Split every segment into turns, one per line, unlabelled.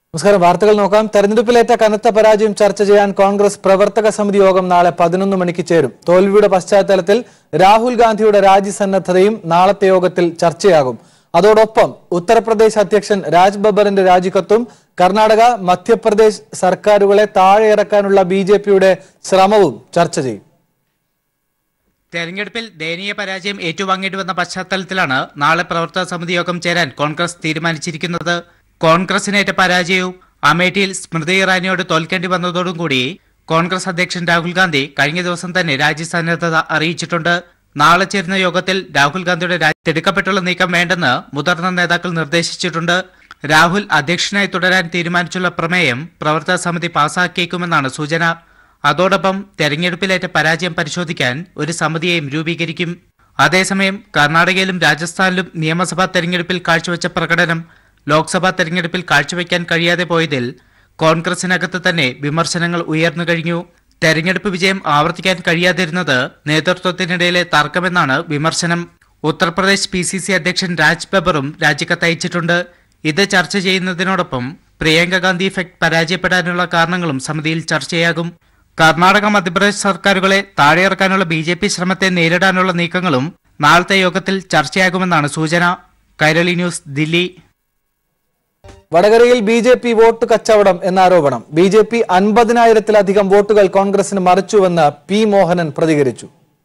നമസ്കാരം. വാർത്തകൾ നോക്കാം. തെരഞ്ഞെടുപ്പിലേറ്റ കനത്ത പരാജയം ചർച്ച ചെയ്യാൻ കോൺഗ്രസ് പ്രവർത്തക സമിതി യോഗം നാളെ 11 മണിക്ക് ചേരും. തോൽവിയുടെ പശ്ചാത്തലത്തിൽ രാഹുൽ ഗാന്ധിയുടെ രാജിസന്നദ്ധതയും നാളത്തെ യോഗത്തിൽ ചർച്ചയാകും. അതോടൊപ്പം ഉത്തർപ്രദേശ് അധ്യക്ഷൻ രാജ് ബബ്ബറിന്റെ രാജിക്കത്തും കർണാടക, മധ്യപ്രദേശ് സർക്കാരുകളെ താഴെയിറക്കാനുള്ള ബിജെപിയുടെ ശ്രമവും ചർച്ച ചെയ്യും.
തെരഞ്ഞെടുപ്പിൽ ദയനീയ പരാജയം ഏറ്റുവാങ്ങേണ്ടി വന്ന പശ്ചാത്തലത്തിലാണ് നാളെ പ്രവർത്തക സമിതി യോഗം ചേരാൻ കോൺഗ്രസ് തീരുമാനിച്ചിരിക്കുന്നത്. കോൺഗ്രസിനേറ്റ പരാജയവും അമേഠിയിൽ സ്മൃതി ഇറാനിയോട് തോൽക്കേണ്ടി വന്നതോടും കൂടി കോൺഗ്രസ് അധ്യക്ഷൻ രാഹുൽ ഗാന്ധി കഴിഞ്ഞ ദിവസം തന്നെ രാജിസന്നദ്ധത അറിയിച്ചിട്ടുണ്ട്. നാളെ ചേരുന്ന യോഗത്തിൽ രാഹുൽ ഗാന്ധിയുടെ രാജിയെടുക്കപ്പെട്ടുള്ള നീക്കം വേണ്ടെന്ന് മുതിർന്ന നേതാക്കൾ നിർദ്ദേശിച്ചിട്ടുണ്ട്. രാഹുൽ അധ്യക്ഷനായി തുടരാൻ തീരുമാനിച്ചുള്ള പ്രമേയം പ്രവർത്തക സമിതി പാസാക്കിയേക്കുമെന്നാണ് സൂചന. അതോടൊപ്പം തെരഞ്ഞെടുപ്പിലേറ്റ പരാജയം പരിശോധിക്കാൻ ഒരു സമിതിയെയും രൂപീകരിക്കും. അതേസമയം കർണാടകയിലും രാജസ്ഥാനിലും നിയമസഭാ തെരഞ്ഞെടുപ്പിൽ കാഴ്ചവെച്ച പ്രകടനം ലോക്സഭാ തെരഞ്ഞെടുപ്പിൽ കാഴ്ചവെക്കാൻ കഴിയാതെ പോയതിൽ കോൺഗ്രസിനകത്ത് തന്നെ വിമർശനങ്ങൾ ഉയർന്നു കഴിഞ്ഞു. തെരഞ്ഞെടുപ്പ് വിജയം ആവർത്തിക്കാൻ കഴിയാതിരുന്നത് നേതൃത്വത്തിനിടയിലെ തർക്കമെന്നാണ് വിമർശനം. ഉത്തർപ്രദേശ് PCC അധ്യക്ഷൻ രാജ് ബബ്ബറും രാജിക്കത്തയച്ചിട്ടുണ്ട്. ഇത് ചർച്ച ചെയ്യുന്നതിനോടൊപ്പം പ്രിയങ്ക ഗാന്ധി ഇഫക്ട് പരാജയപ്പെടാനുള്ള കാരണങ്ങളും സമിതിയിൽ ചർച്ചയാകും. കർണാടക, മധ്യപ്രദേശ് സർക്കാരുകളെ താഴെയിറക്കാനുള്ള BJP ശ്രമത്തെ നേരിടാനുള്ള നീക്കങ്ങളും നാളത്തെ യോഗത്തിൽ ചർച്ചയാകുമെന്നാണ് സൂചന. കൈരളി ന്യൂസ്, ദില്ലി.
വടകരയിൽ BJP വോട്ട് കച്ചവടം എന്ന ആരോപണം. BJP 50,000-ലധികം വോട്ടുകൾ കോൺഗ്രസിന് മറിച്ചുവെന്ന് P. മോഹനൻ പ്രതികരിച്ചു.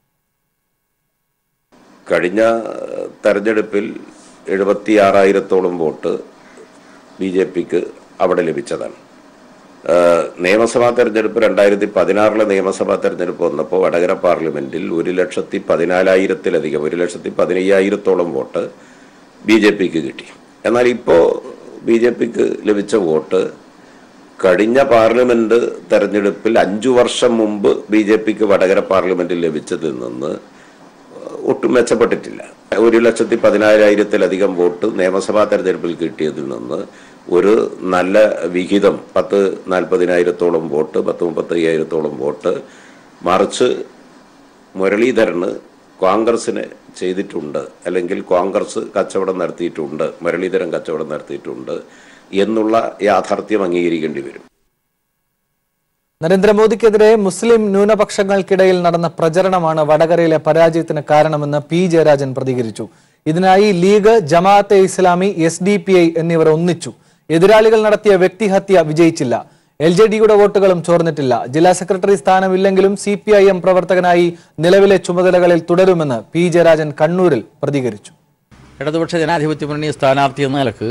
കഴിഞ്ഞ തെരഞ്ഞെടുപ്പിൽ 76,000-ഓളം വോട്ട് BJPക്ക് അവിടെ ലഭിച്ചതാണ്. നിയമസഭാ തെരഞ്ഞെടുപ്പ് 2016 നിയമസഭാ തെരഞ്ഞെടുപ്പ് വന്നപ്പോൾ വടകര പാർലമെന്റിൽ 1,14,000-ലധികം 1,15,000-ഓളം വോട്ട് BJPക്ക് കിട്ടി. എന്നാൽ ഇപ്പോൾ BJPക്ക് ലഭിച്ച വോട്ട് കഴിഞ്ഞ പാർലമെന്റ് തെരഞ്ഞെടുപ്പിൽ 5 വർഷം മുമ്പ് BJPക്ക് വടകര പാർലമെന്റിൽ ലഭിച്ചതിൽ നിന്ന് ഒട്ടും മെച്ചപ്പെട്ടിട്ടില്ല. 1,14,000-ലധികം വോട്ട് നിയമസഭാ തെരഞ്ഞെടുപ്പിൽ കിട്ടിയതിൽ നിന്ന് ഒരു നല്ല വിഹിതം 40,000-ഓളം വോട്ട് 35,000-ഓളം വോട്ട് മറിച്ച് മുരളീധരന് കോൺഗ്രസിന് ചെയ്തിട്ടുണ്ട്, അല്ലെങ്കിൽ കോൺഗ്രസ് കച്ചവടം നടത്തിയിട്ടുണ്ട്, മുരളീധരൻ കച്ചവടം നടത്തിയിട്ടുണ്ട് എന്നുള്ള യാഥാർത്ഥ്യം അംഗീകരിക്കേണ്ടി വരും.
നരേന്ദ്രമോദിക്കെതിരെ മുസ്ലിം ന്യൂനപക്ഷങ്ങൾക്കിടയിൽ നടന്ന പ്രചരണമാണ് വടകരയിലെ പരാജയത്തിന് കാരണമെന്ന് P. ജയരാജൻ പ്രതികരിച്ചു. ഇതിനായി ലീഗ്, ജമാഅത്തെ ഇസ്ലാമി, SDPI എന്നിവർ ഒന്നിച്ചു. എതിരാളികൾ നടത്തിയ വ്യക്തിഹത്യ വിജയിച്ചില്ല. LJDയുടെ വോട്ടുകളും ചോർന്നിട്ടില്ല. ജില്ലാ സെക്രട്ടറി സ്ഥാനമില്ലെങ്കിലും CPIM പ്രവർത്തകനായി നിലവിലെ ചുമതലകളിൽ തുടരുമെന്ന് P. ജയരാജൻ കണ്ണൂരിൽ പ്രതികരിച്ചു.
ഇടതുപക്ഷ ജനാധിപത്യ മുന്നണി സ്ഥാനാർത്ഥി എന്ന നിലക്ക്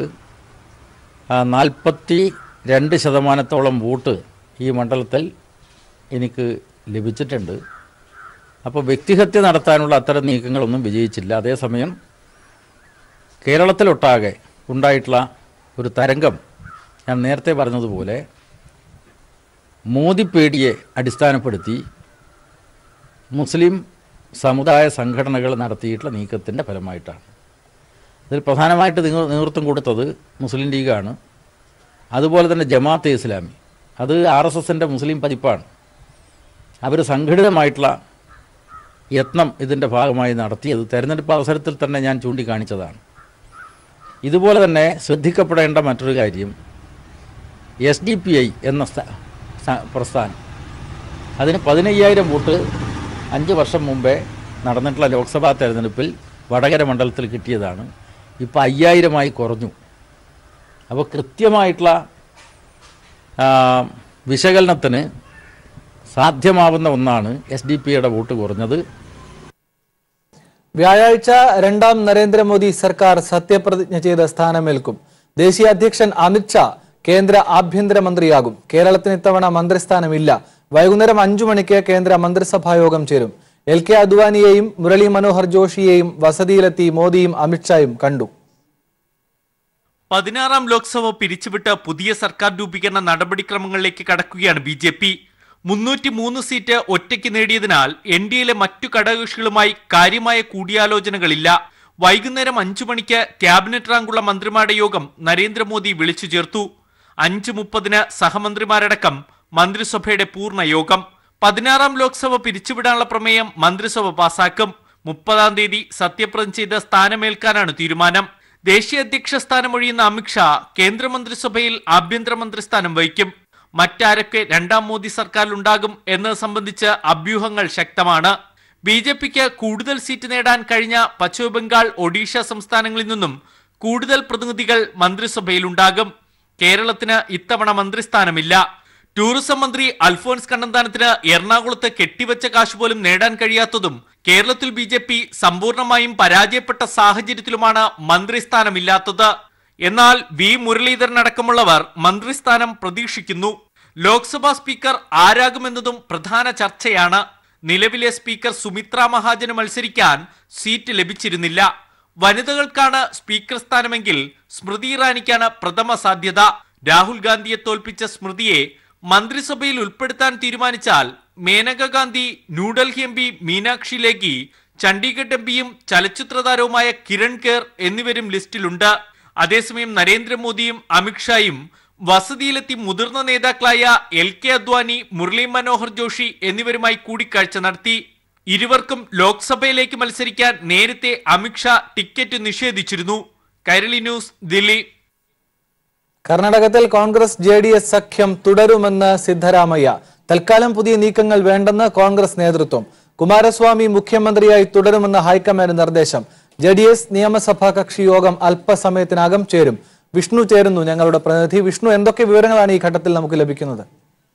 42% വോട്ട് ഈ മണ്ഡലത്തിൽ എനിക്ക് ലഭിച്ചിട്ടുണ്ട്. അപ്പോൾ വ്യക്തിഹത്യ നടത്താനുള്ള അത്തരം നീക്കങ്ങളൊന്നും വിജയിച്ചില്ല. അതേസമയം കേരളത്തിലൊട്ടാകെ ഉണ്ടായിട്ടുള്ള ഒരു തരംഗം ഞാൻ നേരത്തെ പറഞ്ഞതുപോലെ മോദി പേടിയെ അടിസ്ഥാനപ്പെടുത്തി മുസ്ലിം സമുദായ സംഘടനകൾ നടത്തിയിട്ടുള്ള നീക്കത്തിൻ്റെ ഫലമായിട്ടാണ്. ഇതിൽ പ്രധാനമായിട്ട് നേതൃത്വം കൊടുത്തത് മുസ്ലിം ലീഗാണ്. അതുപോലെ തന്നെ ജമാഅത്തെ ഇസ്ലാമി, അത് RSSൻ്റെ മുസ്ലിം പതിപ്പാണ്. അവർ സംഘടിതമായിട്ടുള്ള യത്നം ഇതിൻ്റെ ഭാഗമായി നടത്തിയത് തെരഞ്ഞെടുപ്പ് അവസരത്തിൽ തന്നെ ഞാൻ ചൂണ്ടിക്കാണിച്ചതാണ്. ഇതുപോലെ തന്നെ ശ്രദ്ധിക്കപ്പെടേണ്ട മറ്റൊരു കാര്യം SDPI എന്ന പ്രസ്ഥാനം, അതിന് 15,000 വോട്ട് 5 വർഷം മുമ്പേ നടന്നിട്ടുള്ള ലോക്സഭാ തെരഞ്ഞെടുപ്പിൽ വടകര മണ്ഡലത്തിൽ കിട്ടിയതാണ്. ഇപ്പോൾ 5,000-ആയി കുറഞ്ഞു. അപ്പോൾ കൃത്യമായിട്ടുള്ള വിശകലനത്തിന് സാധ്യമാവുന്ന ഒന്നാണ് SDPIയുടെ വോട്ട് കുറഞ്ഞത്.
വ്യാഴാഴ്ച 2ാം നരേന്ദ്രമോദി സർക്കാർ സത്യപ്രതിജ്ഞ ചെയ്ത് സ്ഥാനമേൽക്കും. ദേശീയ അധ്യക്ഷൻ അമിത്ഷാ കേന്ദ്ര ആഭ്യന്തരമന്ത്രിയാകും. കേരളത്തിന് ഇത്തവണ മന്ത്രിസ്ഥാനമില്ല. വൈകുന്നേരം 5 മണിക്ക് കേന്ദ്ര മന്ത്രിസഭാ യോഗം ചേരും. LK അദ്വാനിയെയും മുരളി മനോഹർ ജോഷിയെയും വസതിയിലെത്തി മോദിയും അമിത്ഷായും കണ്ടു.
16ാം ലോക്സഭ പിരിച്ചുവിട്ട് പുതിയ സർക്കാർ രൂപീകരണ നടപടിക്രമങ്ങളിലേക്ക് കടക്കുകയാണ് BJP. 303 സീറ്റ് ഒറ്റയ്ക്ക് നേടിയതിനാൽ NDAയിലെ മറ്റു ഘടകകക്ഷികളുമായി കാര്യമായ കൂടിയാലോചനകളില്ല. വൈകുന്നേരം 5 മണിക്ക് ക്യാബിനറ്റ് റാങ്കുള്ള മന്ത്രിമാരുടെ യോഗം നരേന്ദ്രമോദി വിളിച്ചു ചേർത്തു. 5:30 സഹമന്ത്രിമാരടക്കം മന്ത്രിസഭയുടെ പൂർണ്ണ യോഗം. 16ാം ലോക്സഭ പിരിച്ചുവിടാനുള്ള പ്രമേയം മന്ത്രിസഭ പാസാക്കും. 30-ാം തീയതി സത്യപ്രതിജ്ഞ ചെയ്ത് സ്ഥാനമേൽക്കാനാണ് തീരുമാനം. ദേശീയ അധ്യക്ഷ സ്ഥാനം ഒഴിയുന്ന അമിത്ഷാ കേന്ദ്രമന്ത്രിസഭയിൽ ആഭ്യന്തരമന്ത്രി സ്ഥാനം വഹിക്കും. മറ്റാരൊക്കെ രണ്ടാം മോദി സർക്കാരിലുണ്ടാകും എന്നത് സംബന്ധിച്ച് അഭ്യൂഹങ്ങൾ ശക്തമാണ്. BJPക്ക് കൂടുതൽ സീറ്റ് നേടാൻ കഴിഞ്ഞ പശ്ചിമബംഗാൾ, ഒഡീഷ സംസ്ഥാനങ്ങളിൽ നിന്നും കൂടുതൽ പ്രതിനിധികൾ മന്ത്രിസഭയിലുണ്ടാകും. കേരളത്തിന് ഇത്തവണ മന്ത്രിസ്ഥാനമില്ല. ടൂറിസം മന്ത്രി അൽഫോൻസ് കണ്ണന്താനത്തിന് എറണാകുളത്ത് കെട്ടിവെച്ച കാശ് പോലും നേടാൻ കഴിയാത്തതും കേരളത്തിൽ BJP സമ്പൂർണമായും പരാജയപ്പെട്ട സാഹചര്യത്തിലുമാണ് മന്ത്രിസ്ഥാനമില്ലാത്തത്. എന്നാൽ V മുരളീധരൻ അടക്കമുള്ളവർ മന്ത്രിസ്ഥാനം പ്രതീക്ഷിക്കുന്നു. ലോക്സഭാ സ്പീക്കർ ആരാകുമെന്നതും പ്രധാന ചർച്ചയാണ്. നിലവിലെ സ്പീക്കർ സുമിത്ര മഹാജന് മത്സരിക്കാൻ സീറ്റ് ലഭിച്ചിരുന്നില്ല. വനിതകൾക്കാണ് സ്പീക്കർ സ്ഥാനമെങ്കിൽ സ്മൃതി ഇറാനിക്കാണ് പ്രഥമ സാധ്യത. രാഹുൽ ഗാന്ധിയെ തോൽപ്പിച്ച സ്മൃതിയെ മന്ത്രിസഭയിൽ ഉൾപ്പെടുത്താൻ തീരുമാനിച്ചാൽ മേനക ഗാന്ധി, ന്യൂഡൽഹി MP മീനാക്ഷി ലേഖി, ചണ്ഡീഗഡ് MPയും ചലച്ചിത്ര താരവുമായ കിരൺ ഖേർ എന്നിവരും ലിസ്റ്റിലുണ്ട്. അതേസമയം നരേന്ദ്രമോദിയും അമിത്ഷായും വസതിയിലെത്തി മുതിർന്ന നേതാക്കളായ LK അദ്വാനി, മുരളി മനോഹർ ജോഷി എന്നിവരുമായി കൂടിക്കാഴ്ച നടത്തി. ഇരുവർക്കും ലോക്സഭയിലേക്ക് മത്സരിക്കാൻ നേരത്തെ അമിത്ഷാ ടിക്കറ്റ് നിഷേധിച്ചിരുന്നു. കൈരളി ന്യൂസ്, ദില്ലി.
കർണാടകത്തിൽ കോൺഗ്രസ് JDS സഖ്യം തുടരുമെന്ന് സിദ്ധരാമയ്യ. തൽക്കാലം പുതിയ നീക്കങ്ങൾ വേണ്ടെന്ന് കോൺഗ്രസ് നേതൃത്വം. കുമാരസ്വാമി മുഖ്യമന്ത്രിയായി തുടരുമെന്ന് ഹൈക്കമാൻഡ് നിർദ്ദേശം. JDS നിയമസഭാ കക്ഷി യോഗം അല്പസമയത്തിനകം ചേരും. വിഷ്ണു ചേരുന്നു, ഞങ്ങളുടെ പ്രതിനിധി. വിഷ്ണു, എന്തൊക്കെ വിവരങ്ങളാണ് ഈ ഘട്ടത്തിൽ നമുക്ക് ലഭിക്കുന്നത്?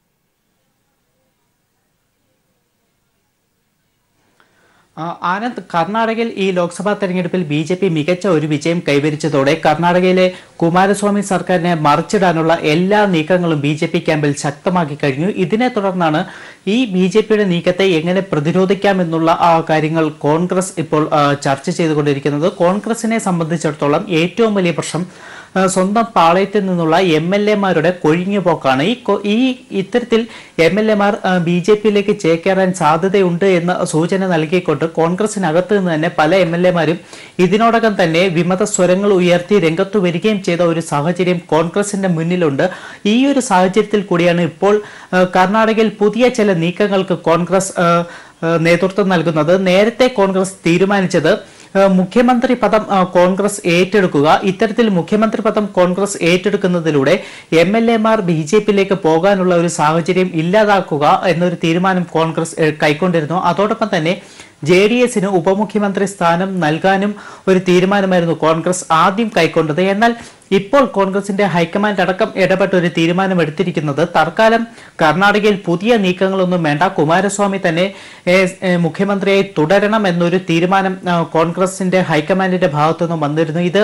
ആനന്ദ്, കർണാടകയിൽ ഈ ലോക്സഭാ തെരഞ്ഞെടുപ്പിൽ BJP മികച്ച ഒരു വിജയം കൈവരിച്ചതോടെ കർണാടകയിലെ കുമാരസ്വാമി സർക്കാരിനെ മറിച്ചിടാനുള്ള എല്ലാ നീക്കങ്ങളും BJP ക്യാമ്പിൽ ശക്തമാക്കി കഴിഞ്ഞു. ഇതിനെ തുടർന്നാണ് ഈ BJPയുടെ നീക്കത്തെ എങ്ങനെ പ്രതിരോധിക്കാമെന്നുള്ള കാര്യങ്ങൾ കോൺഗ്രസ് ഇപ്പോൾ ചർച്ച ചെയ്തുകൊണ്ടിരിക്കുന്നത്. കോൺഗ്രസിനെ സംബന്ധിച്ചിടത്തോളം ഏറ്റവും വലിയ പ്രശ്നം സ്വന്തം പാളയത്തിൽ നിന്നുള്ള MLA-മാരുടെ കൊഴിഞ്ഞുപോക്കാണ്. ഈ ഇത്തരത്തിൽ MLA-മാർ BJPയിലേക്ക് ചേക്കേറാൻ സാധ്യതയുണ്ട് എന്ന സൂചന നൽകിക്കൊണ്ട് കോൺഗ്രസിനകത്ത് നിന്ന് തന്നെ പല MLA-മാരും ഇതിനോടകം തന്നെ വിമത സ്വരങ്ങൾ ഉയർത്തി രംഗത്തു വരികയും ചെയ്ത ഒരു സാഹചര്യം കോൺഗ്രസിന്റെ മുന്നിലുണ്ട്. ഈ ഒരു സാഹചര്യത്തിൽ കൂടിയാണ് ഇപ്പോൾ കർണാടകയിൽ പുതിയ ചില നീക്കങ്ങൾക്ക് കോൺഗ്രസ് നേതൃത്വം നൽകുന്നത്. നേരത്തെ കോൺഗ്രസ് തീരുമാനിച്ചത് മുഖ്യമന്ത്രി പദം കോൺഗ്രസ് ഏറ്റെടുക്കുക. ഇത്തരത്തിൽ മുഖ്യമന്ത്രി പദം കോൺഗ്രസ് ഏറ്റെടുക്കുന്നതിലൂടെ MLA-മാർ BJPയിലേക്ക് പോകാനുള്ള ഒരു സാഹചര്യം ഇല്ലാതാക്കുക എന്നൊരു തീരുമാനം കോൺഗ്രസ് കൈക്കൊണ്ടിരുന്നു. അതോടൊപ്പം തന്നെ JDS-ന് ഉപമുഖ്യമന്ത്രി സ്ഥാനം നൽകാനും ഒരു തീരുമാനമായിരുന്നു കോൺഗ്രസ് ആദ്യം കൈക്കൊണ്ടത്. എന്നാൽ ഇപ്പോൾ കോൺഗ്രസിന്റെ ഹൈക്കമാൻഡ് അടക്കം ഇടപെട്ട ഒരു തീരുമാനം എടുത്തിരിക്കുന്നത് തൽക്കാലം കർണാടകയിൽ പുതിയ നീക്കങ്ങളൊന്നും വേണ്ട, കുമാരസ്വാമി തന്നെ മുഖ്യമന്ത്രിയായി തുടരണം എന്നൊരു തീരുമാനം കോൺഗ്രസിന്റെ ഹൈക്കമാൻഡിന്റെ ഭാഗത്തുനിന്നും വന്നിരുന്നു. ഇത്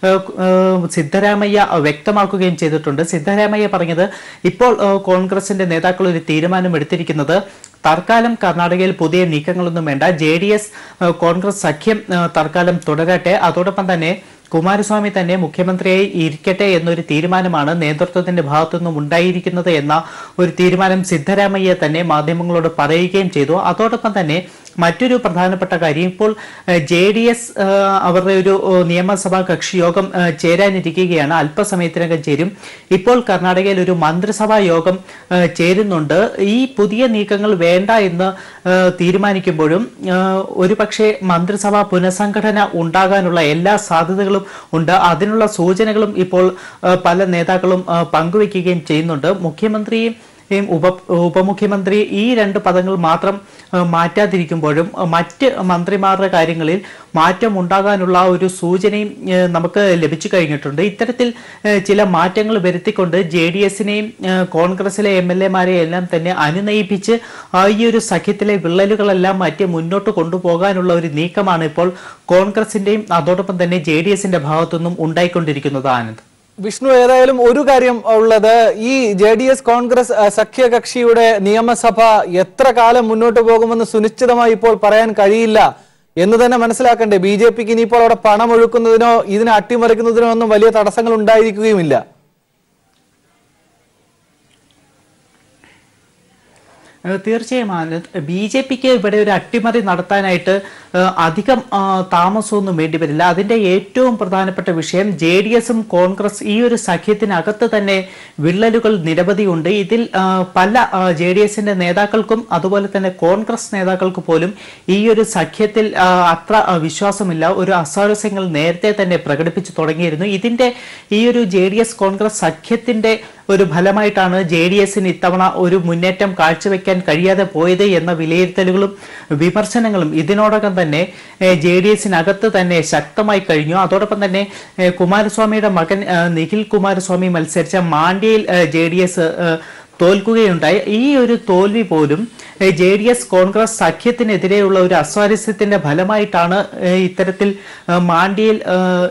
സിദ്ധരാമയ്യ വ്യക്തമാക്കുകയും ചെയ്തിട്ടുണ്ട്. സിദ്ധരാമയ്യ പറഞ്ഞത് ഇപ്പോൾ കോൺഗ്രസിന്റെ നേതാക്കൾ ഒരു തീരുമാനം എടുത്തിരിക്കുന്നത് തൽക്കാലം കർണാടകയിൽ പുതിയ നീക്കങ്ങളൊന്നും വേണ്ട, JDS കോൺഗ്രസ് സഖ്യം തൽക്കാലം തുടരട്ടെ, അതോടൊപ്പം തന്നെ കുമാരസ്വാമി തന്നെ മുഖ്യമന്ത്രിയായി ഇരിക്കട്ടെ എന്നൊരു തീരുമാനമാണ് നേതൃത്വത്തിന്റെ ഭാഗത്തുനിന്നും ഉണ്ടായിരിക്കുന്നത് എന്ന ഒരു തീരുമാനം സിദ്ധരാമയ്യ തന്നെ മാധ്യമങ്ങളോട് പറയുകയും ചെയ്തു. അതോടൊപ്പം തന്നെ മറ്റൊരു പ്രധാനപ്പെട്ട കാര്യം, ഇപ്പോൾ JDS അവരുടെ ഒരു നിയമസഭാ കക്ഷി യോഗം ചേരാനിരിക്കുകയാണ്, അല്പസമയത്തിനകം ചേരും. ഇപ്പോൾ കർണാടകയിൽ ഒരു മന്ത്രിസഭാ യോഗം ചേരുന്നുണ്ട്. ഈ പുതിയ നീക്കങ്ങൾ വേണ്ട എന്ന് തീരുമാനിക്കുമ്പോഴും ഒരുപക്ഷെ മന്ത്രിസഭാ പുനഃസംഘടന ഉണ്ടാകാനുള്ള എല്ലാ സാധ്യതകളും ഉണ്ട്. അതിനുള്ള സൂചനകളും ഇപ്പോൾ പല നേതാക്കളും പങ്കുവെക്കുകയും ചെയ്യുന്നുണ്ട്. മുഖ്യമന്ത്രിയും ഉപമുഖ്യമന്ത്രി ഈ രണ്ട് പദങ്ങൾ മാത്രം മാറ്റാതിരിക്കുമ്പോഴും മറ്റ് മന്ത്രിമാരുടെ കാര്യങ്ങളിൽ മാറ്റം ഉണ്ടാകാനുള്ള ഒരു സൂചനയും നമുക്ക് ലഭിച്ചു കഴിഞ്ഞിട്ടുണ്ട്. ഇത്തരത്തിൽ ചില മാറ്റങ്ങൾ വരുത്തിക്കൊണ്ട് JDS-നെയും കോൺഗ്രസിലെ MLA-മാരെയും എല്ലാം തന്നെ അനുനയിപ്പിച്ച് ഈ ഒരു സഖ്യത്തിലെ വിള്ളലുകളെല്ലാം മാറ്റി മുന്നോട്ട് കൊണ്ടുപോകാനുള്ള ഒരു നീക്കമാണ് ഇപ്പോൾ കോൺഗ്രസിന്റെയും അതോടൊപ്പം തന്നെ JDS-ന്റെ ഭാഗത്തുനിന്നും ഉണ്ടായിക്കൊണ്ടിരിക്കുന്നത്. ആനന്ദ്,
വിഷ്ണു, ഏതായാലും ഒരു കാര്യം ഉള്ളത്, ഈ JDS കോൺഗ്രസ് സഖ്യകക്ഷിയുടെ നിയമസഭ എത്ര കാലം മുന്നോട്ട് പോകുമെന്ന് സുനിശ്ചിതമായി ഇപ്പോൾ പറയാൻ കഴിയില്ല എന്ന് തന്നെ മനസ്സിലാക്കണ്ടേ? BJPക്ക് ഇനിയിപ്പോൾ അവിടെ പണം ഒഴുക്കുന്നതിനോ ഇതിനെ അട്ടിമറിക്കുന്നതിനോ ഒന്നും വലിയ തടസ്സങ്ങൾ ഉണ്ടായിരിക്കുകയുമില്ല.
തീർച്ചയായും BJPക്ക് ഇവിടെ ഒരു അട്ടിമറി നടത്താനായിട്ട് അധികം താമസമൊന്നും വേണ്ടിവരില്ല. അതിന്റെ ഏറ്റവും പ്രധാനപ്പെട്ട വിഷയം JDSും കോൺഗ്രസ് ഈ ഒരു സഖ്യത്തിനകത്ത് തന്നെ വിള്ളലുകൾ നിരവധിയുണ്ട്. ഇതിൽ പല JDSന്റെ നേതാക്കൾക്കും അതുപോലെ തന്നെ കോൺഗ്രസ് നേതാക്കൾക്ക് പോലും ഈ ഒരു സഖ്യത്തിൽ അത്ര വിശ്വാസമില്ല. ഒരു അസ്വാരസ്യങ്ങൾ നേരത്തെ തന്നെ പ്രകടിപ്പിച്ചു തുടങ്ങിയിരുന്നു. ഇതിന്റെ ഈ ഒരു JDS കോൺഗ്രസ് സഖ്യത്തിന്റെ ഒരു ഫലമായിട്ടാണ് JDSന് ഇത്തവണ ഒരു മുന്നേറ്റം കാഴ്ചവെക്കാൻ കഴിയാതെ പോയത് എന്ന വിലയിരുത്തലുകളും വിമർശനങ്ങളും ഇതിനോടകം തന്നെ JDSനകത്ത് തന്നെ ശക്തമായി കഴിഞ്ഞു. അതോടൊപ്പം തന്നെ കുമാരസ്വാമിയുടെ മകൻ നിഖിൽ കുമാരസ്വാമി മത്സരിച്ച മാണ്ഡ്യയിൽ JDS തോൽക്കുകയുണ്ടായി. ഈ ഒരു തോൽവി പോലും JDS കോൺഗ്രസ് സഖ്യത്തിനെതിരെയുള്ള ഒരു അസ്വാരസ്യത്തിന്റെ ഫലമായിട്ടാണ് ഇത്തരത്തിൽ മാണ്ഡ്യയിൽ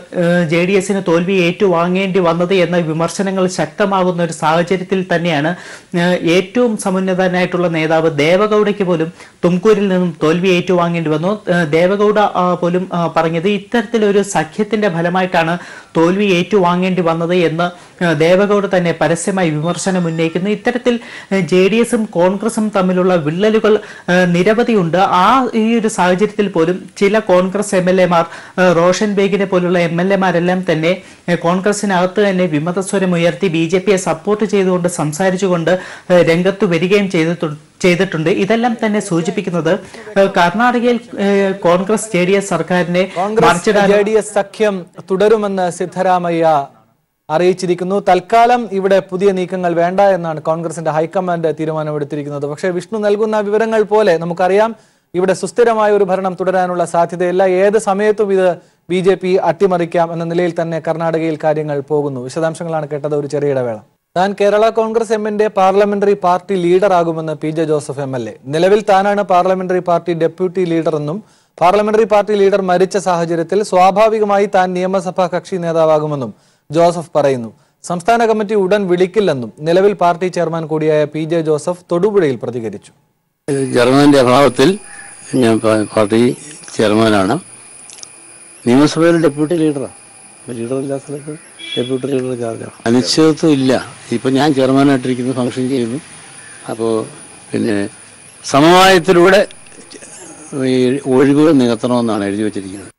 JDSന് തോൽവി ഏറ്റുവാങ്ങേണ്ടി വന്നത് എന്ന വിമർശനങ്ങൾ ശക്തമാകുന്ന ഒരു സാഹചര്യത്തിൽ തന്നെയാണ് ഏറ്റവും സമുന്നതനായിട്ടുള്ള നേതാവ് ദേവഗൌഡയ്ക്ക് പോലും തുംകൂരിൽ നിന്നും തോൽവി ഏറ്റുവാങ്ങേണ്ടി വന്നു. ദേവഗൌഡ പോലും പറഞ്ഞത് ഇത്തരത്തിലൊരു സഖ്യത്തിന്റെ ഫലമായിട്ടാണ് തോൽവി ഏറ്റുവാങ്ങേണ്ടി വന്നത് എന്ന് ദേവഗൌഡ തന്നെ പരസ്യമായി വിമർശനം ഉന്നയിക്കുന്നു. ഇത്തരത്തിൽ JDSും കോൺഗ്രസും തമ്മിലുള്ള വിള്ളലുകൾ നിരവധിയുണ്ട്. ഈ ഒരു സാഹചര്യത്തിൽ പോലും ചില കോൺഗ്രസ് MLA-മാർ റോഷൻ ബേഗിനെ പോലുള്ള MLA-മാരെല്ലാം തന്നെ കോൺഗ്രസിനകത്ത് തന്നെ വിമതസ്വരം ഉയർത്തി BJPയെ സപ്പോർട്ട് ചെയ്തുകൊണ്ട് സംസാരിച്ചുകൊണ്ട് രംഗത്ത് വരികയും ചെയ്തിട്ടുണ്ട്. ഇതെല്ലാം തന്നെ സൂചിപ്പിക്കുന്നത് കർണാടകയിൽ കോൺഗ്രസ് JDS സർക്കാരിനെ
JDS സഖ്യം തുടരുമെന്ന് സിദ്ധരാമയ്യ അറിയിച്ചിരിക്കുന്നു. തൽക്കാലം ഇവിടെ പുതിയ നീക്കങ്ങൾ വേണ്ട എന്നാണ് കോൺഗ്രസിന്റെ ഹൈക്കമാൻഡ് തീരുമാനമെടുത്തിരിക്കുന്നത്. പക്ഷേ വിഷ്ണു നൽകുന്ന വിവരങ്ങൾ പോലെ നമുക്കറിയാം ഇവിടെ സുസ്ഥിരമായ ഒരു ഭരണം തുടരാനുള്ള സാധ്യതയില്ല. ഏത് സമയത്തും ഇത് BJP അട്ടിമറിക്കാം എന്ന നിലയിൽ തന്നെ കർണാടകയിൽ കാര്യങ്ങൾ പോകുന്നു. വിശദാംശങ്ങളാണ് കേട്ടത്. ഒരു ചെറിയ ഇടവേള. താൻ കേരള കോൺഗ്രസ് എമ്മിന്റെ പാർലമെന്ററി പാർട്ടി ലീഡർ ആകുമെന്ന് PJ ജോസഫ് MLA. നിലവിൽ താനാണ് പാർലമെന്ററി പാർട്ടി ഡെപ്യൂട്ടി ലീഡർ എന്നും പാർലമെന്ററി പാർട്ടി ലീഡർ മരിച്ച സാഹചര്യത്തിൽ സ്വാഭാവികമായി താൻ നിയമസഭാ കക്ഷി നേതാവാകുമെന്നും ജോസഫ് പറയുന്നു. സംസ്ഥാന കമ്മിറ്റി ഉടൻ വിളിക്കില്ലെന്നും നിലവിൽ പാർട്ടി ചെയർമാൻ കൂടിയായ PJ ജോസഫ് തൊടുപുഴയിൽ പ്രതികരിച്ചു.
ചെയർമാന്റെ അഭാവത്തിൽ ഞാൻ പാർട്ടി ചെയർമാനാണ്. നിയമസഭയിൽ ഡെപ്യൂട്ടി ലീഡറാണ്. ലീഡറില്ലാത്ത സ്ഥലത്ത് ഡെപ്യൂട്ടി ലീഡർ ചാർജാണ്. അനിശ്ചിതത്വം ഇല്ല. ഇപ്പം ഞാൻ ചെയർമാനായിട്ടിരിക്കുന്നു, ഫംഗ്ഷൻ ചെയ്യുന്നു. അപ്പോൾ പിന്നെ സമവായത്തിലൂടെ ഈ ഒഴിവുകൾ നികത്തണമെന്നാണ് എഴുതി വച്ചിരിക്കുന്നത്.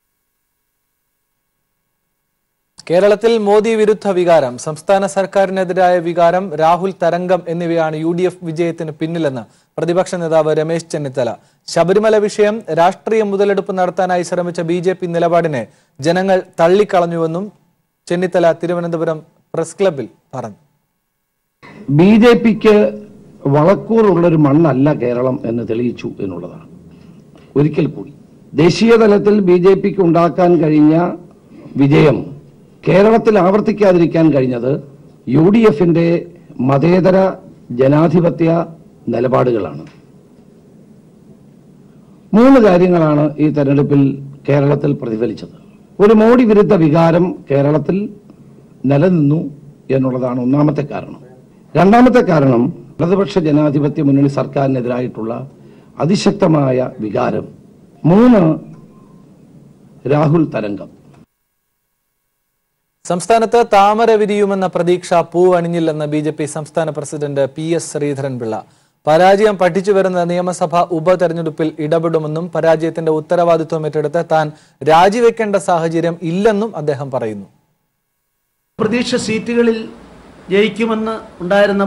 കേരളത്തിൽ മോദി വിരുദ്ധ വികാരം, സംസ്ഥാന സർക്കാരിനെതിരായ വികാരം, രാഹുൽ തരംഗം എന്നിവയാണ് UDF വിജയത്തിന് പിന്നിലെന്ന് പ്രതിപക്ഷ നേതാവ് രമേശ് ചെന്നിത്തല. ശബരിമല വിഷയം രാഷ്ട്രീയ മുതലെടുപ്പ് നടത്താനായി ശ്രമിച്ച BJP നിലപാടിനെ ജനങ്ങൾ തള്ളിക്കളഞ്ഞുവെന്നും ചെന്നിത്തല തിരുവനന്തപുരം പ്രസ് ക്ലബിൽ പറഞ്ഞു.
BJPക്ക് വളക്കൂറുള്ളൊരു മണ്ണല്ല കേരളം എന്ന് തെളിയിച്ചു എന്നുള്ളതാണ്. ഒരിക്കൽ കൂടി ദേശീയ തലത്തിൽ BJPക്ക് ഉണ്ടാക്കാൻ കഴിഞ്ഞ വിജയം കേരളത്തിൽ ആവർത്തിക്കാതിരിക്കാൻ കഴിഞ്ഞത് UDFന്റെ മതേതര ജനാധിപത്യ നിലപാടുകളാണ്. 3 കാര്യങ്ങളാണ് ഈ തെരഞ്ഞെടുപ്പിൽ കേരളത്തിൽ പ്രതിഫലിച്ചത്. ഒരു മോഡി വിരുദ്ധ വികാരം കേരളത്തിൽ നിലനിന്നു എന്നുള്ളതാണ് ഒന്നാമത്തെ കാരണം. രണ്ടാമത്തെ കാരണം ഇടതുപക്ഷ ജനാധിപത്യ മുന്നണി സർക്കാരിനെതിരായിട്ടുള്ള അതിശക്തമായ വികാരം. 3 രാഹുൽ തരംഗം.
സംസ്ഥാനത്ത് താമര വിരിയുമെന്ന പ്രതീക്ഷ പൂവണിഞ്ഞില്ലെന്ന് BJP സംസ്ഥാന പ്രസിഡന്റ് PS ശ്രീധരൻപിള്ള. പരാജയം പഠിച്ചു വരുന്ന നിയമസഭാ ഉപതെരഞ്ഞെടുപ്പിൽ ഇടപെടുമെന്നും പരാജയത്തിന്റെ ഉത്തരവാദിത്വം ഏറ്റെടുത്ത് താൻ രാജിവെക്കേണ്ട സാഹചര്യം ഇല്ലെന്നും അദ്ദേഹം പറയുന്നു.
പ്രതീക്ഷ സീറ്റുകളിൽ ജയിക്കുമെന്ന് ഉണ്ടായിരുന്ന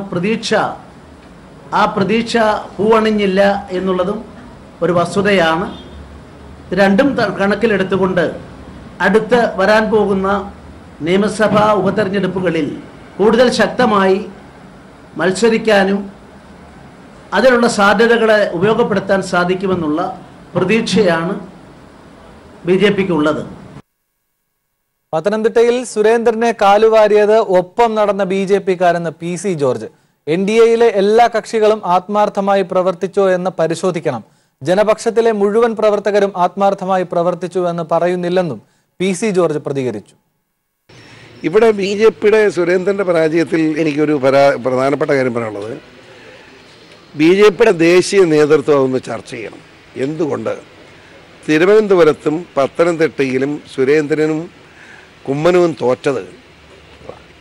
ആ പ്രതീക്ഷ പൂവണിഞ്ഞില്ല എന്നുള്ളതും ഒരു വസ്തുതയാണ്. രണ്ടും കണക്കിലെടുത്തുകൊണ്ട് അടുത്ത് വരാൻ പോകുന്ന നിയമസഭാ ഉപതെരഞ്ഞെടുപ്പുകളിൽ കൂടുതൽ ശക്തമായി മത്സരിക്കാനും അതിനുള്ള സാധ്യതകളെ ഉപയോഗപ്പെടുത്താൻ സാധിക്കുമെന്നുള്ള പ്രതീക്ഷയാണ് BJPക്ക് ഉള്ളത്.
പത്തനംതിട്ടയിൽ സുരേന്ദ്രനെ കാലുവാരിയത് ഒപ്പം നടന്ന BJPക്കാരെന്ന് PC ജോർജ്. NDAയിലെ എല്ലാ കക്ഷികളും ആത്മാർത്ഥമായി പ്രവർത്തിച്ചോ എന്ന് പരിശോധിക്കണം. ജനപക്ഷത്തിലെ മുഴുവൻ പ്രവർത്തകരും ആത്മാർത്ഥമായി പ്രവർത്തിച്ചു എന്ന് പറയുന്നില്ലെന്നും PC ജോർജ് പ്രതികരിച്ചു.
ഇവിടെ BJPയുടെ സുരേന്ദ്രന്റെ പരാജയത്തിൽ എനിക്കൊരു പ്രധാനപ്പെട്ട കാര്യം പറയാനുള്ളത്, BJPയുടെ ദേശീയ നേതൃത്വം അതൊന്ന് ചർച്ച ചെയ്യണം. എന്തുകൊണ്ട് തിരുവനന്തപുരത്തും പത്തനംതിട്ടയിലും സുരേന്ദ്രനും കുമ്മനവും തോറ്റത്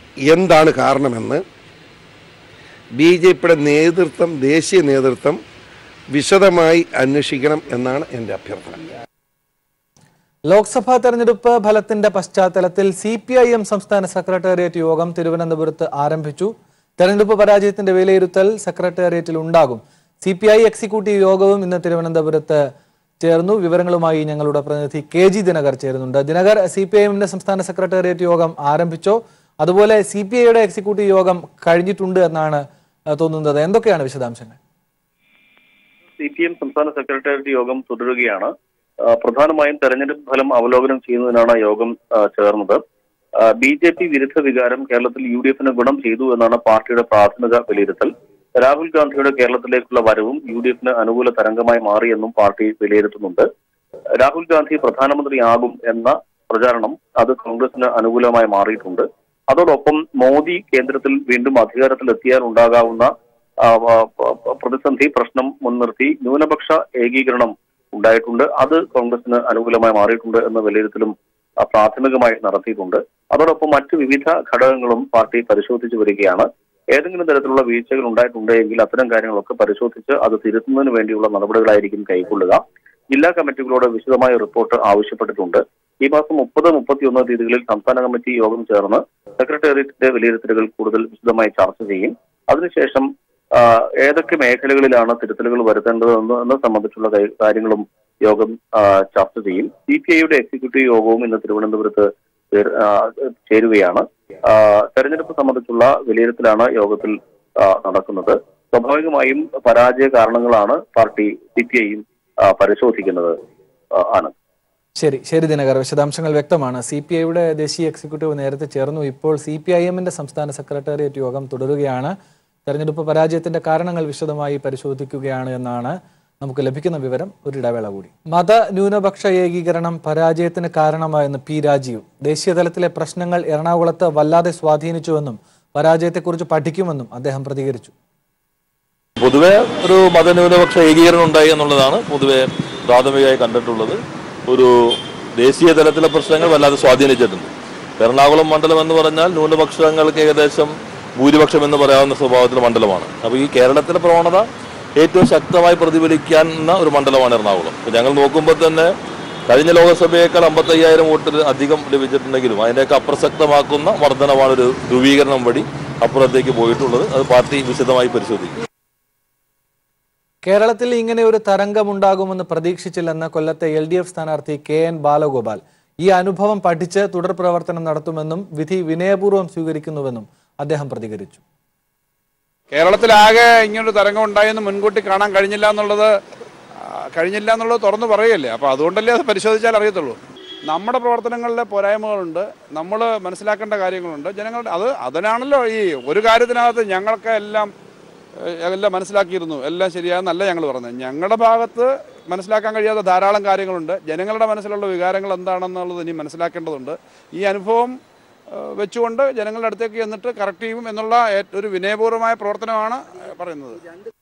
എന്താണ് കാരണമെന്ന് BJPയുടെ നേതൃത്വം, ദേശീയ നേതൃത്വം വിശദമായി അന്വേഷിക്കണം എന്നാണ് എൻ്റെ അഭ്യർത്ഥന.
ലോക്സഭാ തെരഞ്ഞെടുപ്പ് ഫലത്തിന്റെ പശ്ചാത്തലത്തിൽ CPIM സംസ്ഥാന സെക്രട്ടേറിയറ്റ് യോഗം തിരുവനന്തപുരത്ത് ആരംഭിച്ചു. തെരഞ്ഞെടുപ്പ് പരാജയത്തിന്റെ വിലയിരുത്തൽ സെക്രട്ടേറിയറ്റിൽ ഉണ്ടാകും. CPI എക്സിക്യൂട്ടീവ് യോഗവും ഇന്ന് തിരുവനന്തപുരത്ത് ചേർന്നു. വിവരങ്ങളുമായി ഞങ്ങളുടെ പ്രതിനിധി KG ദിനകർ ചേരുന്നുണ്ട്. ദിനകർ, CPIMന്റെ സംസ്ഥാന സെക്രട്ടേറിയറ്റ് യോഗം ആരംഭിച്ചോ? അതുപോലെ CPIയുടെ എക്സിക്യൂട്ടീവ് യോഗം കഴിഞ്ഞിട്ടുണ്ട് എന്നാണ് തോന്നുന്നത്. എന്തൊക്കെയാണ് വിശദാംശങ്ങൾ?
CPIM സംസ്ഥാന സെക്രട്ടേറിയറ്റ് യോഗം തുടരുകയാണ്. പ്രധാനമായും തെരഞ്ഞെടുപ്പ് ഫലം അവലോകനം ചെയ്യുന്നതിനാണ് യോഗം ചേർന്നത്. BJP വിരുദ്ധ വികാരം കേരളത്തിൽ UDFന് ഗുണം ചെയ്തു എന്നാണ് പാർട്ടിയുടെ പ്രാഥമിക വിലയിരുത്തൽ. രാഹുൽ ഗാന്ധിയുടെ കേരളത്തിലേക്കുള്ള വരവും UDFന് അനുകൂല തരംഗമായി മാറിയെന്നും പാർട്ടി വിലയിരുത്തുന്നുണ്ട്. രാഹുൽ ഗാന്ധി പ്രധാനമന്ത്രിയാകും എന്ന പ്രചാരണം അത് കോൺഗ്രസിന് അനുകൂലമായി മാറിയിട്ടുണ്ട്. അതോടൊപ്പം മോദി കേന്ദ്രത്തിൽ വീണ്ടും അധികാരത്തിലെത്തിയാൽ ഉണ്ടാകാവുന്ന പ്രതിസന്ധി പ്രശ്നം മുൻനിർത്തി ന്യൂനപക്ഷ ഏകീകരണം ഉണ്ടായിട്ടുണ്ട്. അത് കോൺഗ്രസിന് അനുകൂലമായി മാറിയിട്ടുണ്ട് എന്ന വിലയിരുത്തലും പ്രാഥമികമായി നടത്തിയിട്ടുണ്ട്. അതോടൊപ്പം മറ്റു വിവിധ ഘടകങ്ങളും പാർട്ടി പരിശോധിച്ചു വരികയാണ്. ഏതെങ്കിലും തരത്തിലുള്ള വീഴ്ചകൾ ഉണ്ടായിട്ടുണ്ടെങ്കിൽ അത്തരം കാര്യങ്ങളൊക്കെ പരിശോധിച്ച് അത് തിരുത്തുന്നതിന് വേണ്ടിയുള്ള നടപടികളായിരിക്കും കൈക്കൊള്ളുക. ജില്ലാ കമ്മിറ്റികളോട് വിശദമായ റിപ്പോർട്ട് ആവശ്യപ്പെട്ടിട്ടുണ്ട്. ഈ മാസം 30-31 തീയതികളിൽ സംസ്ഥാന കമ്മിറ്റി യോഗം ചേർന്ന് സെക്രട്ടേറിയറ്റിന്റെ വിലയിരുത്തലുകൾ കൂടുതൽ വിശദമായി ചർച്ച ചെയ്യും. അതിനുശേഷം ഏതൊക്കെ മേഖലകളിലാണ് തിരുത്തലുകൾ വരുത്തേണ്ടത് എന്നത് സംബന്ധിച്ചുള്ള കാര്യങ്ങളും യോഗം ചർച്ച ചെയ്യും. CPIയുടെ എക്സിക്യൂട്ടീവ് യോഗവും ഇന്ന് തിരുവനന്തപുരത്ത് ചേരുകയാണ്. തെരഞ്ഞെടുപ്പ് സംബന്ധിച്ചുള്ള വിലയിരുത്തലാണ് യോഗത്തിൽ നടക്കുന്നത്. സ്വാഭാവികമായും പരാജയ കാരണങ്ങളാണ് പാർട്ടി CPIയും പരിശോധിക്കുന്നത്.
ശരി ദിനകർ, വിശദാംശങ്ങൾ വ്യക്തമാണ്. CPIയുടെ ദേശീയ എക്സിക്യൂട്ടീവ് നേരത്തെ ചേർന്നു. ഇപ്പോൾ CPIMന്റെ സംസ്ഥാന സെക്രട്ടേറിയറ്റ് യോഗം തുടരുകയാണ്. തെരഞ്ഞെടുപ്പ് പരാജയത്തിന്റെ കാരണങ്ങൾ വിശദമായി പരിശോധിക്കുകയാണ് എന്നാണ് നമുക്ക് ലഭിക്കുന്ന വിവരം. ഒരു ഇടവേള കൂടി. മത ന്യൂനപക്ഷ ഏകീകരണം പരാജയത്തിന് കാരണമായെന്ന് P. രാജീവ്. ദേശീയ തലത്തിലെ പ്രശ്നങ്ങൾ എറണാകുളത്ത് വല്ലാതെ സ്വാധീനിച്ചുവെന്നും പരാജയത്തെക്കുറിച്ച് പഠിക്കുമെന്നും അദ്ദേഹം പ്രതികരിച്ചു.
പൊതുവെ ഒരു മതന്യൂനപക്ഷ ഏകീകരണം ഉണ്ടായി എന്നുള്ളതാണ് പൊതുവെ പ്രാഥമികമായി കണ്ടിട്ടുള്ളത്. ഒരു ദേശീയ തലത്തിലെ പ്രശ്നങ്ങൾ വല്ലാതെ സ്വാധീനിച്ചിട്ടുണ്ട്. എറണാകുളം മണ്ഡലം എന്ന് പറഞ്ഞാൽ ന്യൂനപക്ഷങ്ങൾക്ക് ഏകദേശം ഭൂരിപക്ഷം എന്ന് പറയാവുന്ന സ്വഭാവത്തിലെ മണ്ഡലമാണ്. അപ്പോൾ ഈ കേരളത്തിലെ പ്രവണത ഏറ്റവും ശക്തമായി പ്രതിഫലിക്കുന്ന ഒരു മണ്ഡലമാണ് എറണാകുളം. അപ്പോൾ ഞങ്ങൾ നോക്കുമ്പോൾ തന്നെ കഴിഞ്ഞ ലോക്സഭയേക്കാൾ 55,000 വോട്ടിൽ അധികം ലഭിച്ചിട്ടുണ്ടെങ്കിലും അതിൻ്റെയൊക്കെ അപ്രസക്തമാക്കുന്ന വർധനമാണ് ഒരു ധ്രുവീകരണം വഴി അപ്പുറത്തേക്ക് പോയിട്ടുള്ളത്. അത് പാർട്ടി വിശദമായി പരിശോധിക്കും.
കേരളത്തിൽ ഇങ്ങനെ ഒരു തരംഗമുണ്ടാകുമെന്ന് പ്രതീക്ഷിച്ചില്ലെന്ന് കൊല്ലത്തെ LDF സ്ഥാനാർത്ഥി KN ബാലഗോപാൽ. ഈ അനുഭവം പഠിച്ച് തുടർ പ്രവർത്തനം നടത്തുമെന്നും വിധി വിനയപൂർവ്വം സ്വീകരിക്കുന്നുവെന്നും അദ്ദേഹം പ്രതികരിച്ചു.
കേരളത്തിലാകെ ഇങ്ങനൊരു തരംഗം ഉണ്ടായെന്ന് മുൻകൂട്ടി കാണാൻ കഴിഞ്ഞില്ല എന്നുള്ളത് തുറന്നു പറയുകയല്ലേ. അപ്പോൾ അതുകൊണ്ടല്ലേ അത് പരിശോധിച്ചാൽ അറിയത്തുള്ളൂ. നമ്മുടെ പ്രവർത്തനങ്ങളിലെ പോരായ്മകളുണ്ട്, നമ്മൾ മനസ്സിലാക്കേണ്ട കാര്യങ്ങളുണ്ട്. ജനങ്ങളുടെ അതിനാണല്ലോ ഈ ഒരു കാര്യത്തിനകത്ത് ഞങ്ങൾക്ക് എല്ലാം മനസ്സിലാക്കിയിരുന്നു, എല്ലാം ശരിയാണെന്നല്ല ഞങ്ങൾ പറഞ്ഞത്. ഞങ്ങളുടെ ഭാഗത്ത് മനസ്സിലാക്കാൻ കഴിയാത്ത ധാരാളം കാര്യങ്ങളുണ്ട്. ജനങ്ങളുടെ മനസ്സിലുള്ള വികാരങ്ങൾ എന്താണെന്നുള്ളത് ഇനി മനസ്സിലാക്കേണ്ടതുണ്ട്. ഈ അനുഭവം വെച്ചുകൊണ്ട് ജനങ്ങളുടെ അടുത്തേക്ക് ചെന്നിട്ട് കറക്റ്റ് ചെയ്യും എന്നുള്ള ഒരു വിനയപൂർവ്വമായ പ്രവർത്തനമാണ് പറയുന്നത്.